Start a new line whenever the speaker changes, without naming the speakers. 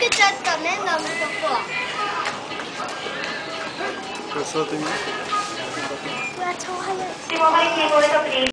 れちゃったね、飲むとこ。
これ座ってみ。
うわ、超早い。